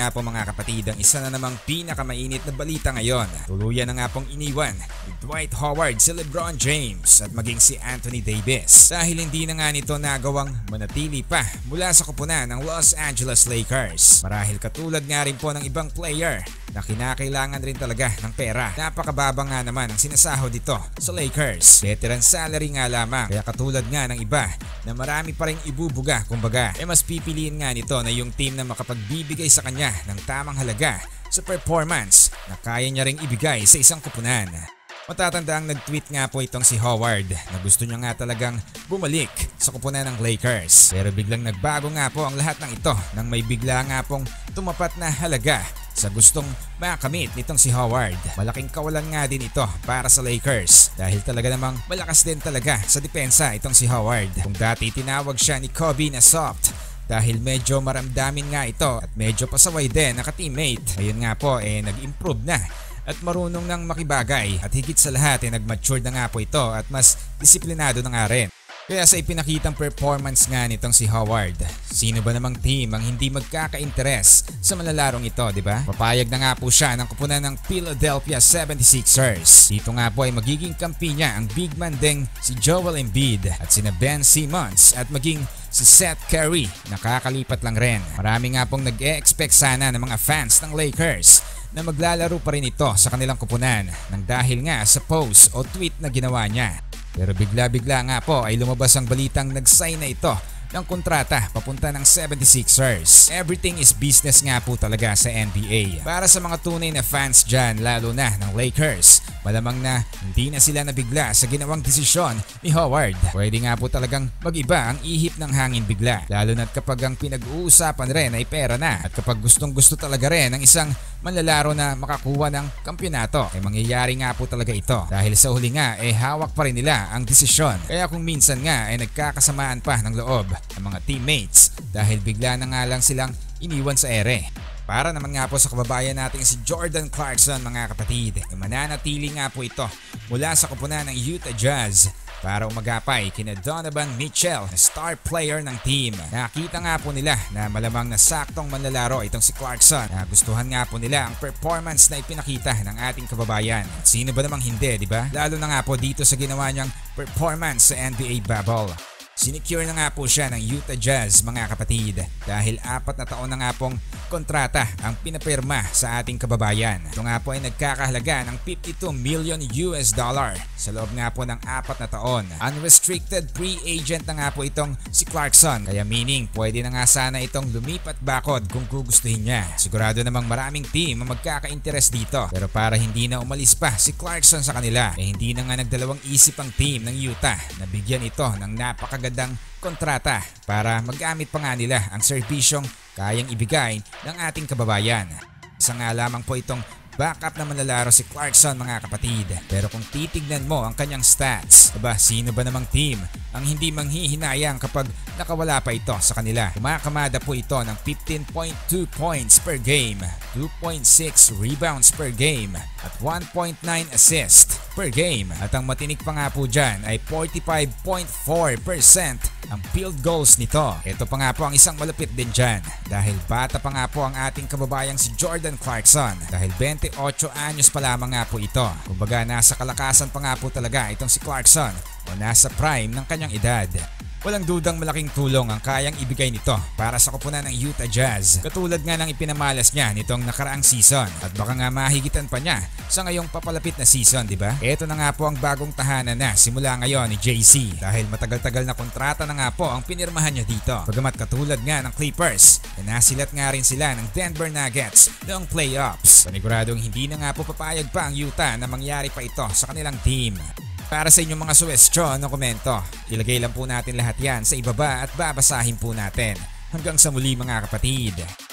nga po mga kapatid ang isa na namang pinakamainit na balita ngayon. Tuluyan na nga pong iniwan ni Dwight Howard si LeBron James at maging si Anthony Davis dahil hindi na nga nito nagawang manatili pa mula sa koponan ng Los Angeles Lakers. Marahil katulad nga rin po ng ibang player na kinakailangan rin talaga ng pera. Napakababa nga naman ang sinasahod dito sa Lakers. Veteran salary nga lamang. Kaya katulad nga ng iba na marami pa rin ibubuga kumbaga, mas pipiliin nga nito na yung team na makapagbibigay sa kanya ng tamang halaga sa performance na kaya niya ring ibigay sa isang koponan. Matatandaang nag-tweet nga po itong si Howard na gusto niya nga talagang bumalik sa koponan ng Lakers. Pero biglang nagbago nga po ang lahat ng ito nang may bigla nga pong tumapat na halaga sa gustong makamit nitong si Howard. Malaking kawalan nga din ito para sa Lakers dahil talaga namang malakas din talaga sa depensa itong si Howard. Kung dati tinawag siya ni Kobe na soft dahil medyo maramdamin nga ito at medyo pasaway din na ka-teammate. Ayun nga po nag-improve na at marunong nang makibagay at higit sa lahat nag-mature na nga po ito at mas disiplinado na nga rin. Kaya sa ipinakitang performance nga nitong si Howard, sino ba namang team ang hindi magkaka-interes sa malalarong ito, di ba? Papayag na nga po siya ng koponan ng Philadelphia 76ers. Dito nga po ay magiging kampi niya ang big man ding si Joel Embiid at sina Ben Simmons at maging si Seth Curry. Nakakalipat lang rin. Marami nga pong nag-e-expect sana ng mga fans ng Lakers na maglalaro pa rin ito sa kanilang koponan nang dahil nga sa post o tweet na ginawa niya. Pero bigla-bigla nga po ay lumabas ang balitang nag-sign na ito ng kontrata papunta ng 76ers. Everything is business nga po talaga sa NBA. Para sa mga tunay na fans dyan, lalo na ng Lakers, malamang na hindi na sila nabigla sa ginawang desisyon ni Howard. Pwede nga po talagang mag-iba ang ihip ng hangin bigla, lalo na kapag ang pinag-uusapan rin ay pera na at kapag gustong gusto talaga rin ng isang manlalaro na makakuha ng kampyonato ay mangyayari nga po talaga ito dahil sa huli nga hawak pa rin nila ang desisyon. Kaya kung minsan nga nagkakasamaan pa ng loob ang mga teammates dahil bigla na nga lang silang iniwan sa ere. Para naman nga po sa kababayan natin si Jordan Clarkson mga kapatid, mananatili nga po ito mula sa koponan ng Utah Jazz para umagapay kina Donovan Mitchell na star player ng team. Nakita nga po nila na malamang na saktong manlalaro itong si Clarkson. Nagustuhan nga po nila ang performance na ipinakita ng ating kababayan. At sino ba namang hindi, di ba? Lalo na nga po dito sa ginawa niyang performance sa NBA bubble. Sinecure na nga po siya ng Utah Jazz mga kapatid dahil 4 na taon na nga pong kontrata ang pinapirma sa ating kababayan. Ito nga po ay nagkakahalaga ng $52 million sa loob nga po ng 4 na taon. Unrestricted free agent na nga po itong si Clarkson, kaya meaning pwede na nga sana itong lumipat bakod kung gugustuhin niya. Sigurado namang maraming team ang magkaka-interest dito, pero para hindi na umalis pa si Clarkson sa kanila hindi na nga nagdalawang isip ang team ng Utah na bigyan ito ng napakagandang kontrata para magamit pa nga nila ang serbisyong kayang ibigay ng ating kababayan. Isa nga lamang po itong backup na manlalaro si Clarkson mga kapatid. Pero kung titignan mo ang kanyang stats, sino ba namang team ang hindi manghihinayang kapag nakawala pa ito sa kanila? Kumakamada po ito ng 15.2 points per game, 2.6 rebounds per game at 1.9 assist per game. At ang matinik pa nga po dyan ay 45.4% ang field goals nito. Ito pa nga po ang isang malapit din dyan dahil bata pa nga po ang ating kababayang si Jordan Clarkson dahil 28 anyos pa lamang nga po ito. Kumbaga nasa kalakasan pa nga po talaga itong si Clarkson o nasa prime ng kanyang edad. Walang dudang malaking tulong ang kayang ibigay nito para sa koponan ng Utah Jazz. Katulad nga ng ipinamalas niya nitong nakaraang season at baka nga mahigitan pa niya sa ngayong papalapit na season, di ba? Ito na nga po ang bagong tahanan na simula ngayon ni JC dahil matagal-tagal na kontrata na nga po ang pinirmahan niya dito. Bagamat katulad nga ng Clippers, nasilat nga rin sila ng Denver Nuggets noong playoffs. Paniguradong hindi na nga po papayag pa ang Utah na mangyari pa ito sa kanilang team. Para sa inyong mga suwestyon o komento, ilagay lang po natin lahat yan sa ibaba at babasahin po natin. Hanggang sa muli mga kapatid.